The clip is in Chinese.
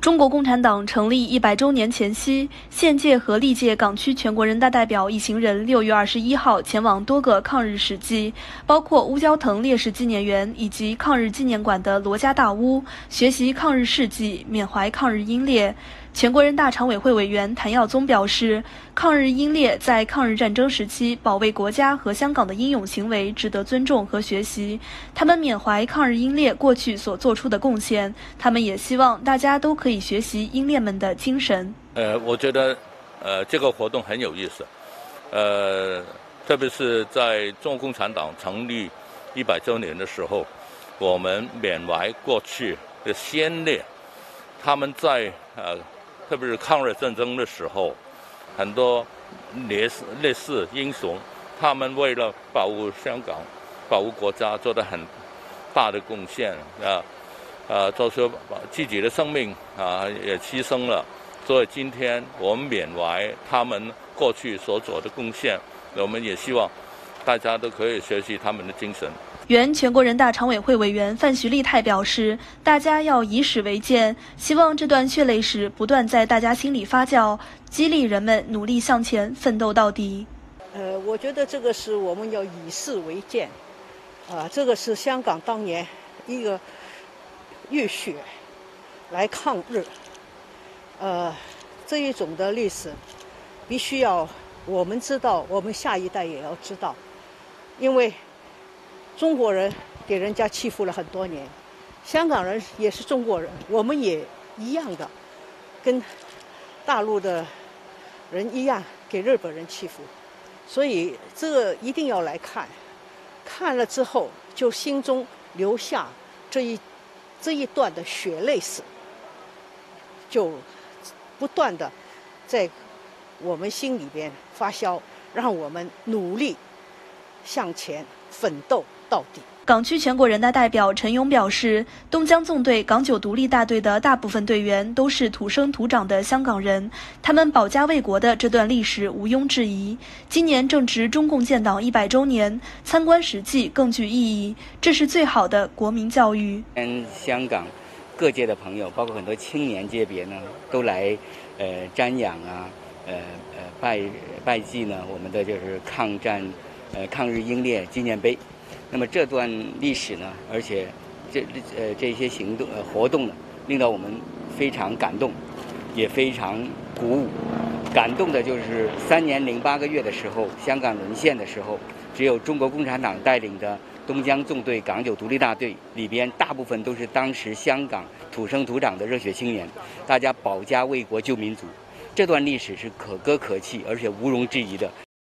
中国共产党成立100周年前夕，现届和历届港区全国人大代表一行人6月21号前往多个抗日史迹，包括乌蛟腾烈士纪念园以及抗日纪念馆的罗家大屋，学习抗日事迹，缅怀抗日英烈。全国人大常委会委员谭耀宗表示，抗日英烈在抗日战争时期保卫国家和香港的英勇行为值得尊重和学习。他们缅怀抗日英烈过去所做出的贡献，他们也希望大家都可以学习英烈们的精神。 我觉得这个活动很有意思，特别是在中国共产党成立100周年的时候，我们缅怀过去的先烈，他们在特别是抗日战争的时候，很多烈士英雄，他们为了保护香港、保护国家做了很大的贡献做出自己的生命也牺牲了。所以今天我们缅怀他们过去所做的贡献，我们也希望大家都可以学习他们的精神。 原全国人大常委会委员范徐丽泰表示，大家要以史为鉴，希望这段血泪史不断在大家心里发酵，激励人们努力向前，奋斗到底。 我觉得这个是我们要以史为鉴，这个是香港当年一个浴血来抗日，这一种的历史必须要我们知道，我们下一代也要知道，因为中国人给人家欺负了很多年，香港人也是中国人，我们也一样的，跟大陆的人一样给日本人欺负，所以这个一定要来看，看了之后就心中留下这一段的血泪史，就不断的在我们心里边发酵，让我们努力向前奋斗到底。 港区全国人大代表陈勇表示，东江纵队港九独立大队的大部分队员都是土生土长的香港人，他们保家卫国的这段历史毋庸置疑。今年正值中共建党100周年，参观史迹更具意义，这是最好的国民教育。 香港各界的朋友，包括很多青年界别呢，都来瞻仰拜祭呢我们的就是抗日英烈纪念碑。那么这段历史呢，而且这些活动呢，令到我们非常感动，也非常鼓舞。感动的就是3年08个月的时候，香港沦陷的时候，只有中国共产党带领的东江纵队港九独立大队里边，大部分都是当时香港土生土长的热血青年，大家保家卫国救民族。这段历史是可歌可泣，而且毋庸置疑的。